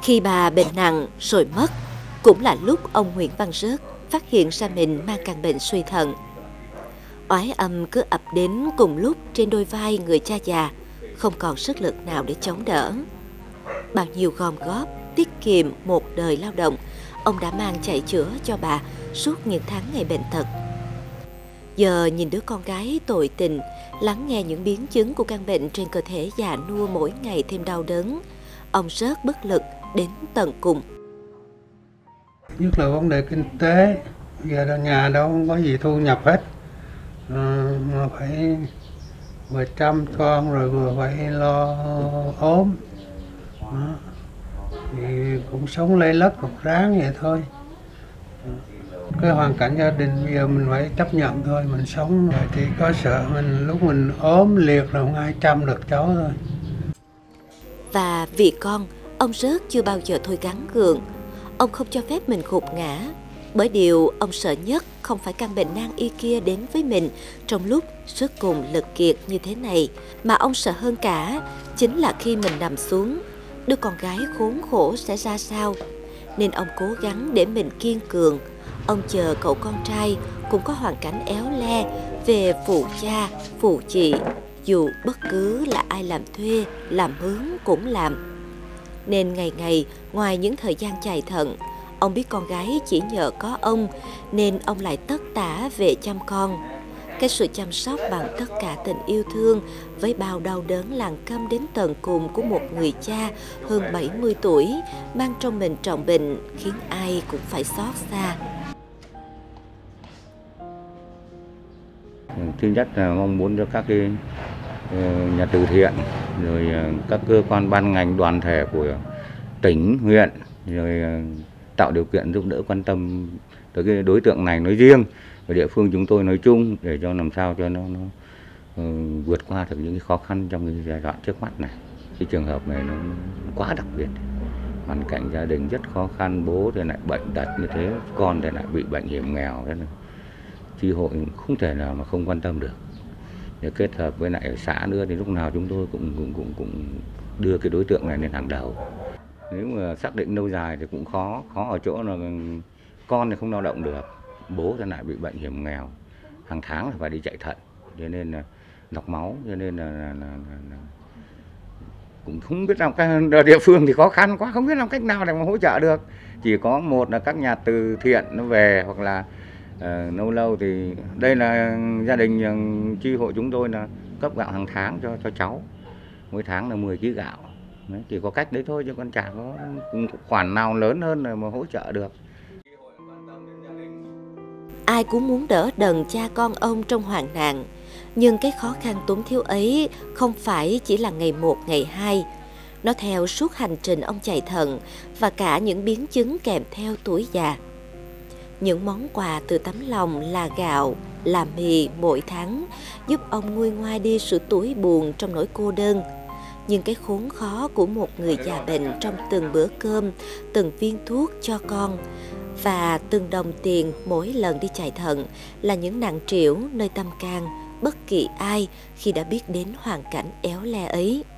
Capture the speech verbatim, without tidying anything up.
Khi bà bệnh nặng rồi mất, cũng là lúc ông Nguyễn Văn Rớt phát hiện ra mình mang căn bệnh suy thận. Oái âm cứ ập đến cùng lúc trên đôi vai người cha già, không còn sức lực nào để chống đỡ. Bao nhiêu gom góp, tiết kiệm một đời lao động, ông đã mang chạy chữa cho bà suốt những tháng ngày bệnh tật. Giờ nhìn đứa con gái tội tình, lắng nghe những biến chứng của căn bệnh trên cơ thể già nua mỗi ngày thêm đau đớn, ông Rớt bất lực đến tận cùng. Nhất là vấn đề kinh tế, giờ nhà đâu không có gì thu nhập hết, à, mà phải vừa chăm con rồi vừa phải lo ốm. Đó. Thì cũng sống lây lất cục ráng vậy thôi. Cái hoàn cảnh gia đình bây giờ mình phải chấp nhận thôi, mình sống rồi thì có sợ mình lúc mình ốm liệt là không ai chăm được cháu thôi. Và vì con, ông Rớt chưa bao giờ thôi gắng gượng. Ông không cho phép mình gục ngã, bởi điều ông sợ nhất không phải căn bệnh nan y kia đến với mình trong lúc sức cùng lực kiệt như thế này, mà ông sợ hơn cả chính là khi mình nằm xuống, đứa con gái khốn khổ sẽ ra sao. Nên ông cố gắng để mình kiên cường. Ông chờ cậu con trai cũng có hoàn cảnh éo le về phụ cha, phụ chị, dù bất cứ là ai làm thuê, làm mướn cũng làm. Nên ngày ngày, ngoài những thời gian chạy thận, ông biết con gái chỉ nhờ có ông, nên ông lại tất tả về chăm con. Cái sự chăm sóc bằng tất cả tình yêu thương với bao đau đớn lặng câm đến tận cùng của một người cha hơn bảy mươi tuổi, mang trong mình trọng bệnh, khiến ai cũng phải xót xa. Thứ nhất là mong muốn cho các cái nhà từ thiện, rồi các cơ quan ban ngành đoàn thể của tỉnh, huyện, rồi tạo điều kiện giúp đỡ quan tâm tới cái đối tượng này nói riêng và địa phương chúng tôi nói chung, để cho làm sao cho nó, nó uh, vượt qua được những cái khó khăn trong cái giai đoạn trước mắt này. Cái trường hợp này nó quá đặc biệt, hoàn cảnh gia đình rất khó khăn, bố thì lại bệnh tật như thế, con thì lại bị bệnh hiểm nghèo, thế nên chi hội không thể nào mà không quan tâm được. Để kết hợp với lại ở xã nữa thì lúc nào chúng tôi cũng cũng cũng cũng đưa cái đối tượng này lên hàng đầu. Nếu mà xác định lâu dài thì cũng khó, khó ở chỗ là con thì không lao động được, bố thì lại bị bệnh hiểm nghèo, hàng tháng là phải đi chạy thận, cho nên là lọc máu, cho nên là, là, là, là, là cũng không biết làm cái địa phương thì khó khăn quá, không biết làm cách nào để mà hỗ trợ được. Chỉ có một là các nhà từ thiện nó về, hoặc là uh, lâu lâu thì đây là gia đình uh, chi hội chúng tôi là cấp gạo hàng tháng cho cho cháu, mỗi tháng là mười ki lô gạo. Đấy, chỉ có cách đấy thôi, chứ còn chả có khoản nào lớn hơn mà hỗ trợ được. Ai cũng muốn đỡ đần cha con ông trong hoạn nạn, nhưng cái khó khăn túng thiếu ấy không phải chỉ là ngày một, ngày hai. Nó theo suốt hành trình ông chạy thận và cả những biến chứng kèm theo tuổi già. Những món quà từ tấm lòng là gạo, là mì mỗi tháng giúp ông nguôi ngoai đi sự tủi buồn trong nỗi cô đơn. Nhưng cái khốn khó của một người già bệnh trong từng bữa cơm, từng viên thuốc cho con và từng đồng tiền mỗi lần đi chạy thận là những nặng trĩu nơi tâm can bất kỳ ai khi đã biết đến hoàn cảnh éo le ấy.